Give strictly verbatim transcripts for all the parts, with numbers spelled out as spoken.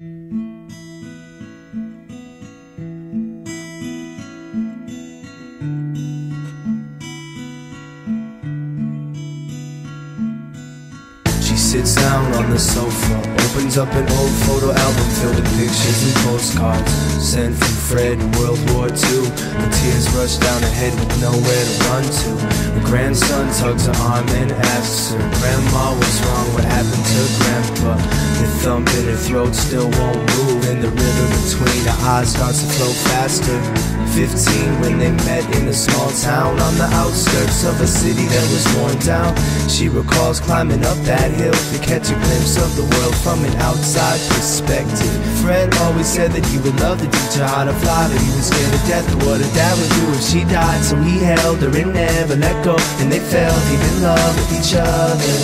She sits down on the sofa, opens up an old photo album filled with pictures and postcards sent from Fred in World War Two. The tears rush down her head with nowhere to run to. Her grandson tugs her arm and asks her, Grandma, what's wrong? What happened to Grandpa? The thump in her throat still won't move, and the rhythm between her eyes starts to flow faster. Fifteen when they met in a small town on the outskirts of a city that was worn down. She recalls climbing up that hill to catch a glimpse of the world from an outside perspective. Fred always said that he would love to teach her how to fly, but he was scared to death of what her dad would do if she died. So he held her and never let go, and they fell deep in love with each other.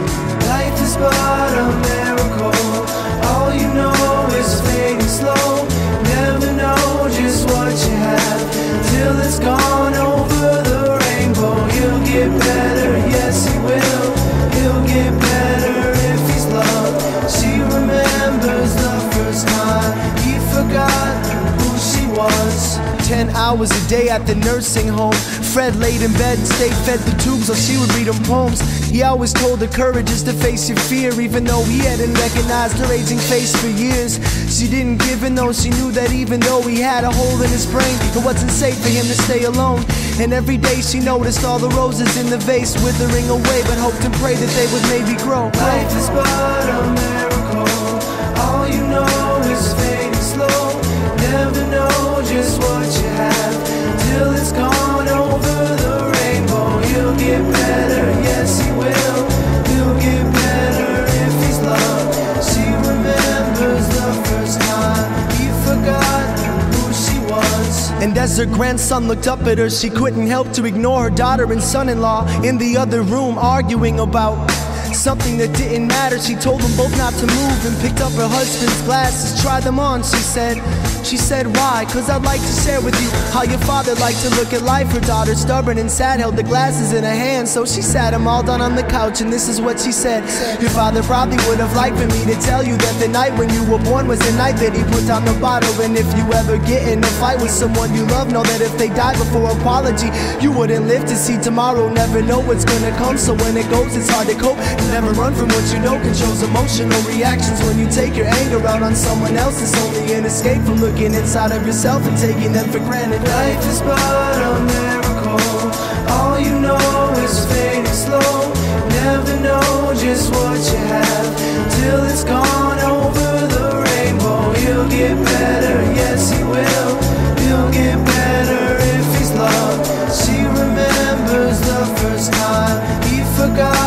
Life is but a miracle. All you know is fading slow. Never know just what you have till it's gone over the rainbow. He'll get better, yes he will. He'll get better if he's loved. She remembers the first time he forgot who she was. Ten hours a day at the nursing home, Fred laid in bed, stayed fed the tubes while she would read him poems. He always told her courage is to face your fear, even though he hadn't recognized her aging face for years. She didn't give in though, she knew that even though he had a hole in his brain, it wasn't safe for him to stay alone. And every day she noticed all the roses in the vase withering away, but hoped and prayed that they would maybe grow. Life is but a miracle. All you know is fading slow. Never know just what you have till it's gone over the rainbow. He'll get better, yes he will. He'll get better if he's loved. She remembers the first time he forgot who she was. And as her grandson looked up at her, she couldn't help to ignore her daughter and son-in-law in the other room arguing about something that didn't matter. She told them both not to move and picked up her husband's glasses. Try them on, she said. She said, why? Cause I'd like to share with you how your father liked to look at life. Her daughter, stubborn and sad, held the glasses in her hand. So she sat him all down on the couch, and this is what she said. Your father probably would have liked for me to tell you that the night when you were born was the night that he put down the bottle. And if you ever get in a fight with someone you love, know that if they die before apology, you wouldn't live to see tomorrow. Never know what's gonna come, so when it goes, it's hard to cope. Never run from what you know controls emotional reactions. When you take your anger out on someone else, it's only an escape from looking inside of yourself and taking them for granted. Life is but a miracle. All you know is fading slow. Never know just what you have till it's gone over the rainbow. He'll get better, yes he will. He'll get better if he's loved. She remembers the first time he forgot